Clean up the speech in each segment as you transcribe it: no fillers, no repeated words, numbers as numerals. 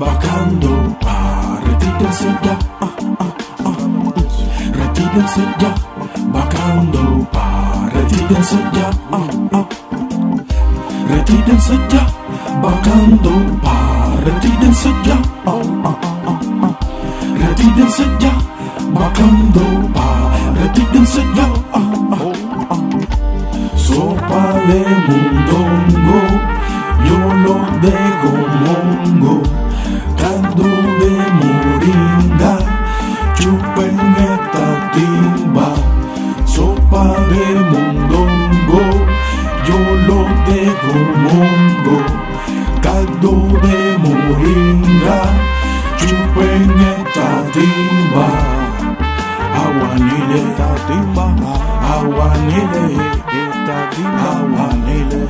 bajando, retírense ya, retírense ya, bajando, retírense ya, retírense ya, bajando, retírense ya, retírense ya, bajando, retírense ya, sopa de mondongo, yo lo dejo mongo, caldo de moringa, chupen esta timba, sopa de mondongo, yo lo dejo mongo, caldo de moringa, chupen esta timba, aguanile esta timba, aguanile esta timba, aguanile,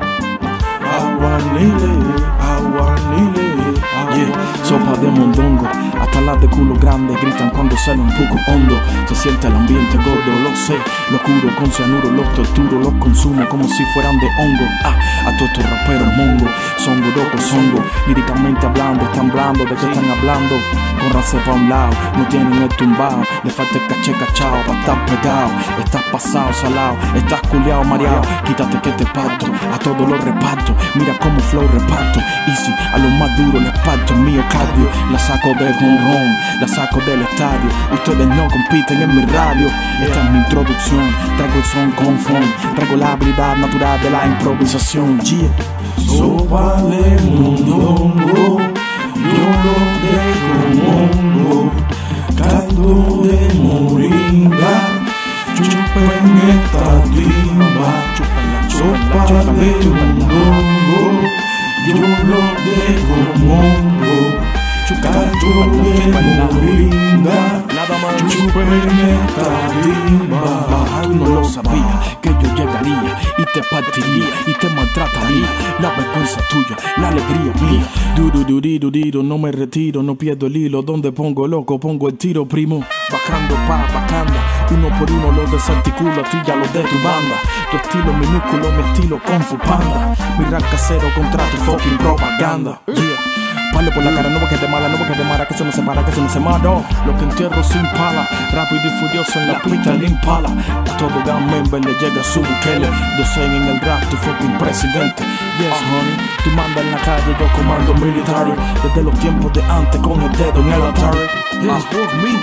aguanile, aguanile, yeah. Sopa de mondongo, hasta las de culo grande gritan cuando sale un poco hondo. Se siente el ambiente gordo, lo sé, lo curo con cianuro, los torturo, los consumo como si fueran de hongo. A todos estos raperos mongo, songo, loco, songo, líricamente hablando, están blando, ¿de qué están hablando? Córranse pa' un lado, no tienen el tumbao, le falta el caché cachao pa' estar pegado. Estás pasado, salado, estás culiao, mareado, quítate que te parto, a todos los reparto, mira como flow reparto, easy, a los más duros les parto el miocardio, la saco de jonrón, la saco del estadio, ustedes no compiten en mi radio, esta es mi introducción, traigo el son con funk, traigo la habilidad natural de la improvisación, yeah. Sopa de mondongo, yo lo dejo mongo, caldo de moringa, chupen esta timba, sopa de mondongo, yo lo dejo mongo, caldo de moringa, chupen esta timba. Tú no lo sabías que yo llegaría y te partiría y te maltrataría. La vergüenza tuya, la alegría mía. Duro, no me retiro, no pierdo el hilo. Donde pongo loco, pongo el tiro, primo. Bajando pa' bacanda, uno por uno los desarticulo, a ti ya los de tu banda. Tu estilo minúsculo, mi estilo Kung Fu Panda. Mi rap casero contra tu fucking propaganda, yeah. Palo por la cara, no va que te mala, no va que te mara, que eso no se para, que eso no se mara. Lo que entierro sin pala, rápido y furioso en la pista el impala. A todo gang member le llega su buquele. 12 en el rap, tu fucking presidente. Yes, honey, tú mandas en la calle, yo comando militario. Desde los tiempos de antes con el dedo en el Atari. Yes, was me,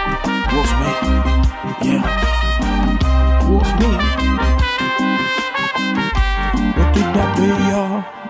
yeah, was me. What did that be, y'all?